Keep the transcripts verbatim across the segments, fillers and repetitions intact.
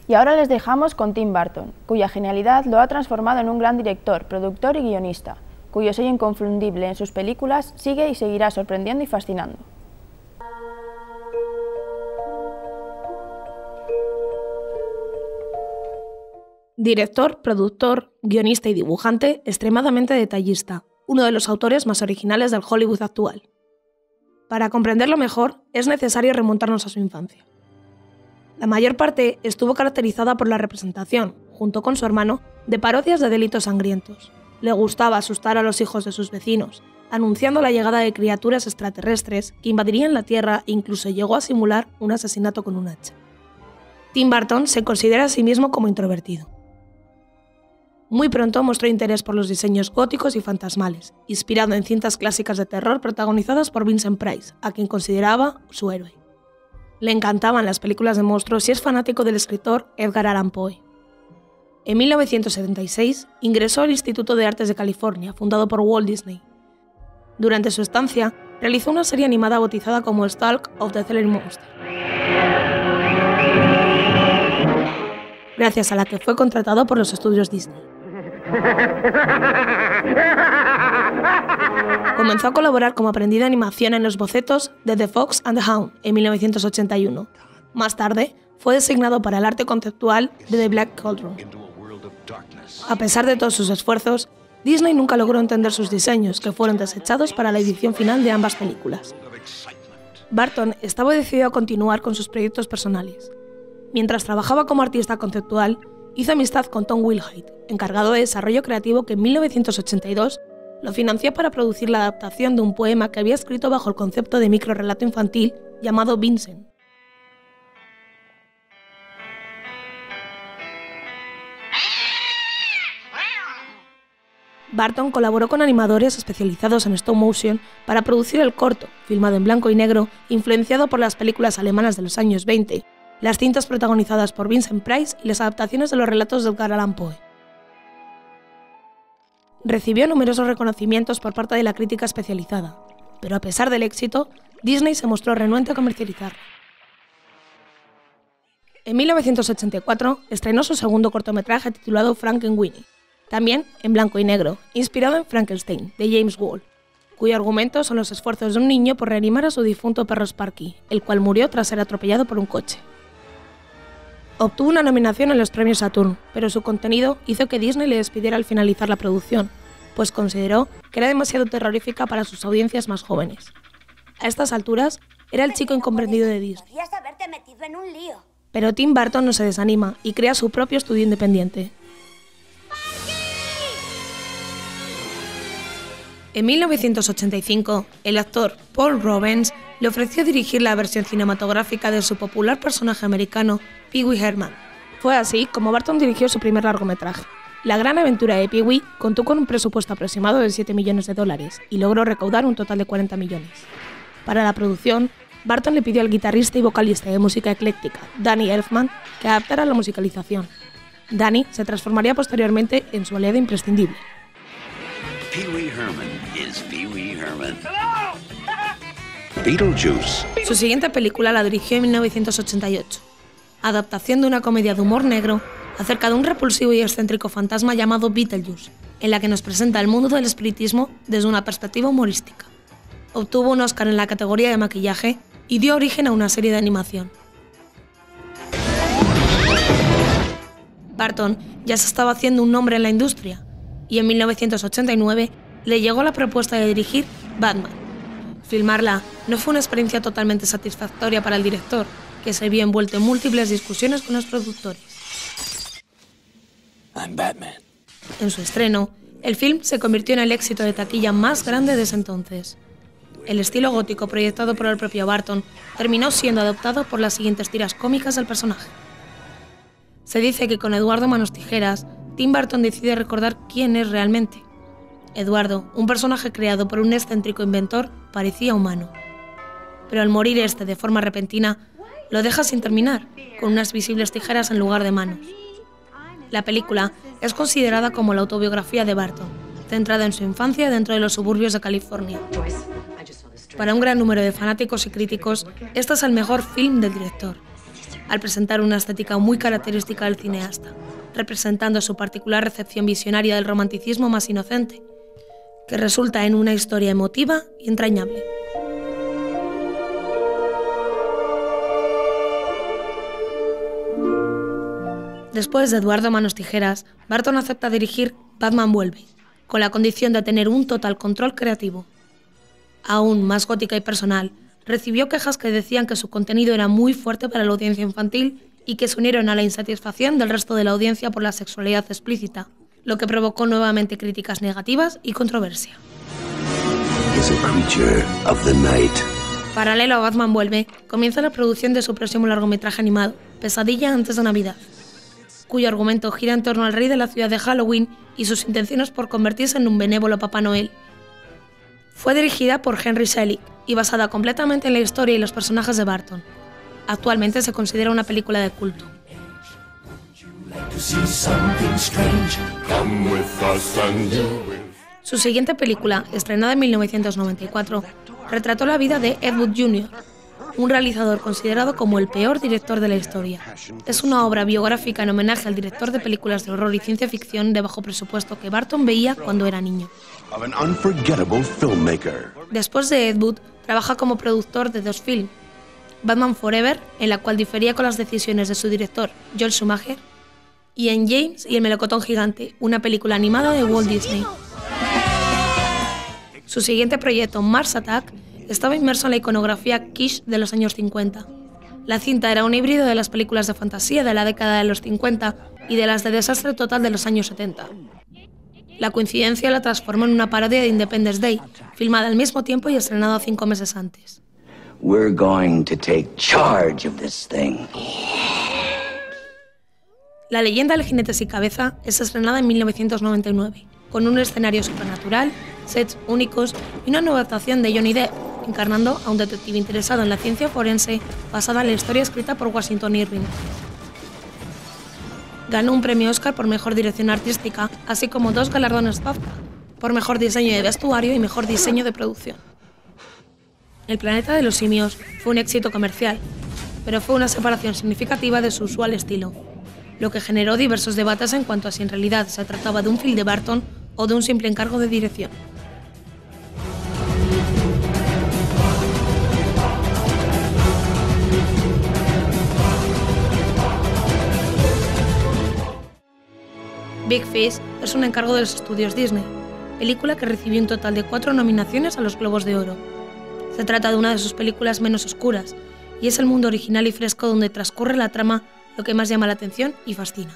Y ahora les dejamos con Tim Burton, cuya genialidad lo ha transformado en un gran director, productor y guionista, cuyo sello inconfundible en sus películas sigue y seguirá sorprendiendo y fascinando. Director, productor, guionista y dibujante extremadamente detallista, uno de los autores más originales del Hollywood actual. Para comprenderlo mejor, es necesario remontarnos a su infancia. La mayor parte estuvo caracterizada por la representación, junto con su hermano, de parodias de delitos sangrientos. Le gustaba asustar a los hijos de sus vecinos, anunciando la llegada de criaturas extraterrestres que invadirían la Tierra e incluso llegó a simular un asesinato con un hacha. Tim Burton se considera a sí mismo como introvertido. Muy pronto mostró interés por los diseños góticos y fantasmales, inspirado en cintas clásicas de terror protagonizadas por Vincent Price, a quien consideraba su héroe. Le encantaban las películas de monstruos y es fanático del escritor Edgar Allan Poe. En mil novecientos setenta y seis ingresó al Instituto de Artes de California, fundado por Walt Disney. Durante su estancia, realizó una serie animada bautizada como Stalk of the Telling Monster, gracias a la que fue contratado por los estudios Disney. Comenzó a colaborar como aprendiz de animación en los bocetos de The Fox and the Hound en mil novecientos ochenta y uno. Más tarde, fue designado para el arte conceptual de The Black Cauldron. A pesar de todos sus esfuerzos, Disney nunca logró entender sus diseños, que fueron desechados para la edición final de ambas películas. Burton estaba decidido a continuar con sus proyectos personales. Mientras trabajaba como artista conceptual, hizo amistad con Tom Wilhite, encargado de desarrollo creativo que en mil novecientos ochenta y dos lo financió para producir la adaptación de un poema que había escrito bajo el concepto de microrrelato infantil llamado Vincent. Burton colaboró con animadores especializados en stop motion para producir el corto, filmado en blanco y negro, influenciado por las películas alemanas de los años veinte, las cintas protagonizadas por Vincent Price y las adaptaciones de los relatos de Edgar Allan Poe. Recibió numerosos reconocimientos por parte de la crítica especializada, pero a pesar del éxito, Disney se mostró renuente a comercializarlo. En mil novecientos ochenta y cuatro estrenó su segundo cortometraje titulado Frankenweenie, también en blanco y negro, inspirado en Frankenstein, de James Whale, cuyo argumento son los esfuerzos de un niño por reanimar a su difunto perro Sparky, el cual murió tras ser atropellado por un coche. Obtuvo una nominación en los premios Saturn, pero su contenido hizo que Disney le despidiera al finalizar la producción, pues consideró que era demasiado terrorífica para sus audiencias más jóvenes. A estas alturas, era el chico incomprendido de Disney. Pero Tim Burton no se desanima y crea su propio estudio independiente. En mil novecientos ochenta y cinco, el actor Paul Reubens le ofreció dirigir la versión cinematográfica de su popular personaje americano, Pee Wee Herman. Fue así como Burton dirigió su primer largometraje. La gran aventura de Pee Wee contó con un presupuesto aproximado de siete millones de dólares y logró recaudar un total de cuarenta millones. Para la producción, Burton le pidió al guitarrista y vocalista de música ecléctica, Danny Elfman, que adaptara la musicalización. Danny se transformaría posteriormente en su aliado imprescindible. Pee Wee Herman is Pee Wee Herman. Beetlejuice. Su siguiente película la dirigió en mil novecientos ochenta y ocho, adaptación de una comedia de humor negro acerca de un repulsivo y excéntrico fantasma llamado Beetlejuice, en la que nos presenta el mundo del espiritismo desde una perspectiva humorística. Obtuvo un Oscar en la categoría de maquillaje y dio origen a una serie de animación. Burton ya se estaba haciendo un nombre en la industria, y en mil novecientos ochenta y nueve le llegó la propuesta de dirigir Batman. Filmarla no fue una experiencia totalmente satisfactoria para el director, que se vio envuelto en múltiples discusiones con los productores. I'm Batman. En su estreno, el film se convirtió en el éxito de taquilla más grande de ese entonces. El estilo gótico proyectado por el propio Burton terminó siendo adoptado por las siguientes tiras cómicas del personaje. Se dice que con Eduardo Manos Tijeras, Tim Burton decide recordar quién es realmente. Eduardo, un personaje creado por un excéntrico inventor, parecía humano. Pero al morir este de forma repentina, lo deja sin terminar, con unas visibles tijeras en lugar de manos. La película es considerada como la autobiografía de Burton, centrada en su infancia dentro de los suburbios de California. Para un gran número de fanáticos y críticos, este es el mejor film del director. al presentar una estética muy característica del cineasta, representando su particular recepción visionaria del romanticismo más inocente, que resulta en una historia emotiva y entrañable. Después de Eduardo Manos Tijeras, Burton acepta dirigir Batman Vuelve, con la condición de tener un total control creativo. Aún más gótica y personal, recibió quejas que decían que su contenido era muy fuerte para la audiencia infantil y que se unieron a la insatisfacción del resto de la audiencia por la sexualidad explícita, lo que provocó nuevamente críticas negativas y controversia. Paralelo a Batman Vuelve, comienza la producción de su próximo largometraje animado, Pesadilla antes de Navidad, cuyo argumento gira en torno al rey de la ciudad de Halloween y sus intenciones por convertirse en un benévolo Papá Noel. Fue dirigida por Henry Selick y basada completamente en la historia y los personajes de Burton. Actualmente se considera una película de culto. Su siguiente película, estrenada en mil novecientos noventa y cuatro, retrató la vida de Ed Wood junior, un realizador considerado como el peor director de la historia. Es una obra biográfica en homenaje al director de películas de horror y ciencia ficción de bajo presupuesto que Burton veía cuando era niño. Después de Ed Wood, trabaja como productor de dos films, Batman Forever, en la cual difería con las decisiones de su director, Joel Schumacher, y en James y el melocotón gigante, una película animada de Walt Disney. Su siguiente proyecto, Mars Attack, estaba inmerso en la iconografía kitsch de los años cincuenta. La cinta era un híbrido de las películas de fantasía de la década de los cincuenta y de las de desastre total de los años setenta. La coincidencia la transformó en una parodia de Independence Day, filmada al mismo tiempo y estrenada cinco meses antes. We're going to take charge of this thing. La leyenda del jinete sin cabeza es estrenada en mil novecientos noventa y nueve, con un escenario supernatural, sets únicos y una nueva actuación de Johnny Depp, encarnando a un detective interesado en la ciencia forense basada en la historia escrita por Washington Irving. Ganó un premio Oscar por Mejor Dirección Artística, así como dos galardones BAFTA, por Mejor Diseño de Vestuario y Mejor Diseño de Producción. El planeta de los simios fue un éxito comercial, pero fue una separación significativa de su usual estilo, lo que generó diversos debates en cuanto a si en realidad se trataba de un film de Burton o de un simple encargo de dirección. Big Fish es un encargo de los estudios Disney, película que recibió un total de cuatro nominaciones a los Globos de Oro. Se trata de una de sus películas menos oscuras, y es el mundo original y fresco donde transcurre la trama lo que más llama la atención y fascina.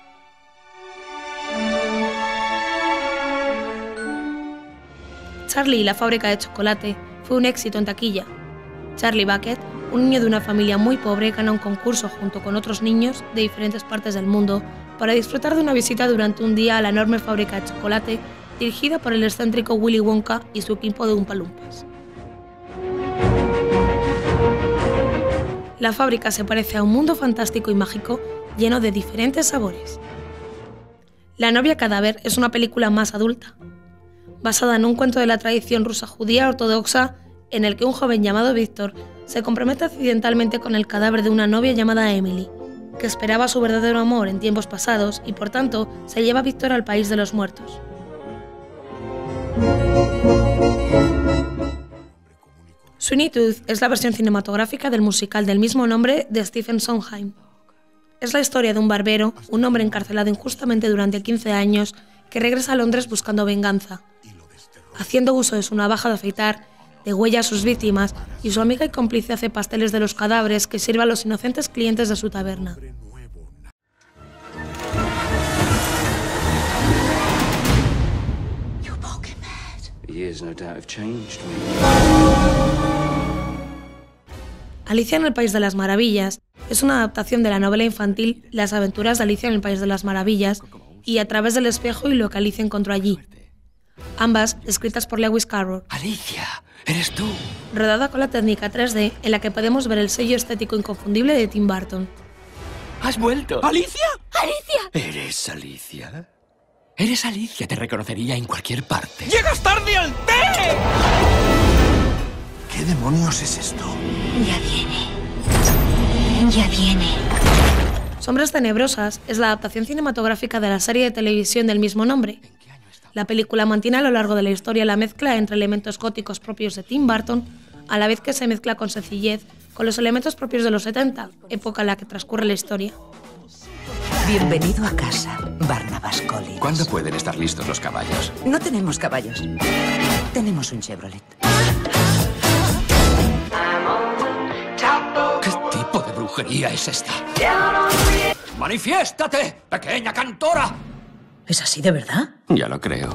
Charlie y la fábrica de chocolate fue un éxito en taquilla. Charlie Bucket, un niño de una familia muy pobre, gana un concurso junto con otros niños de diferentes partes del mundo para disfrutar de una visita durante un día a la enorme fábrica de chocolate dirigida por el excéntrico Willy Wonka y su equipo de Oompa Loompas. La fábrica se parece a un mundo fantástico y mágico lleno de diferentes sabores. La novia cadáver es una película más adulta, basada en un cuento de la tradición rusa judía ortodoxa en el que un joven llamado Víctor se compromete accidentalmente con el cadáver de una novia llamada Emily, que esperaba su verdadero amor en tiempos pasados y por tanto se lleva a Víctor al país de los muertos. Sweeney Todd es la versión cinematográfica del musical del mismo nombre de Stephen Sondheim. Es la historia de un barbero, un hombre encarcelado injustamente durante quince años, que regresa a Londres buscando venganza. Haciendo uso de su navaja de afeitar, degüella a sus víctimas y su amiga y cómplice hace pasteles de los cadáveres que sirve a los inocentes clientes de su taberna. Alicia en el País de las Maravillas es una adaptación de la novela infantil Las aventuras de Alicia en el País de las Maravillas y A través del espejo y lo que Alicia encontró allí. Ambas escritas por Lewis Carroll. Alicia, eres tú. Rodada con la técnica tres D en la que podemos ver el sello estético inconfundible de Tim Burton. ¿Has vuelto? ¿Alicia? ¡Alicia! ¿Eres Alicia? Eres Alicia, te reconocería en cualquier parte. ¡Llegas tarde al té! ¿Qué demonios es esto? Ya viene. Ya viene. Sombras Tenebrosas es la adaptación cinematográfica de la serie de televisión del mismo nombre. La película mantiene a lo largo de la historia la mezcla entre elementos góticos propios de Tim Burton, a la vez que se mezcla con sencillez con los elementos propios de los setenta, época en la que transcurre la historia. Bienvenido a casa, Barnabas Collins. ¿Cuándo pueden estar listos los caballos? No tenemos caballos. Tenemos un Chevrolet. ¿Qué tipo de brujería es esta? ¡Manifiéstate, pequeña cantora! ¿Es así de verdad? Ya lo creo.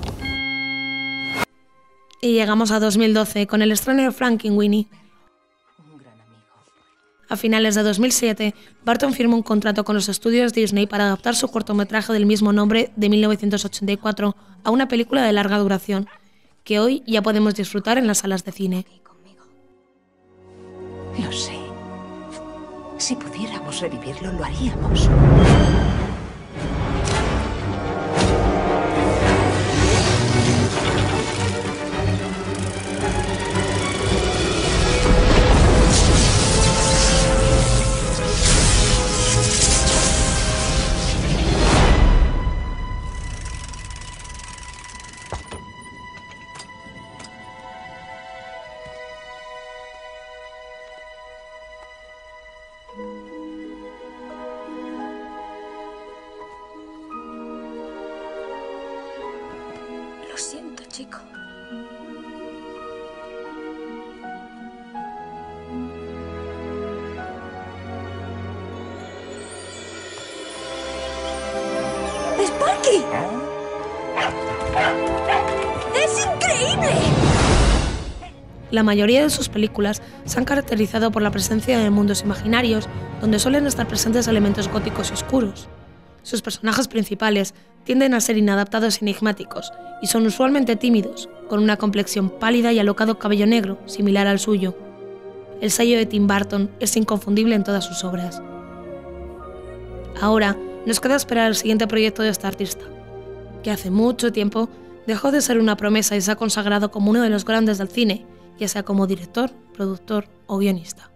Y llegamos a dos mil doce con el estreno de Frankenweenie. A finales de dos mil siete, Burton firma un contrato con los estudios Disney para adaptar su cortometraje del mismo nombre de mil novecientos ochenta y cuatro a una película de larga duración, que hoy ya podemos disfrutar en las salas de cine. Lo sé. Si pudiéramos revivirlo, lo haríamos. Lo siento, chico. ¡Sparky! ¡Es increíble! La mayoría de sus películas se han caracterizado por la presencia de mundos imaginarios, donde suelen estar presentes elementos góticos y oscuros. Sus personajes principales tienden a ser inadaptados y enigmáticos, y son usualmente tímidos, con una complexión pálida y alocado cabello negro, similar al suyo. El sello de Tim Burton es inconfundible en todas sus obras. Ahora nos queda esperar el siguiente proyecto de este artista, que hace mucho tiempo dejó de ser una promesa y se ha consagrado como uno de los grandes del cine, ya sea como director, productor o guionista.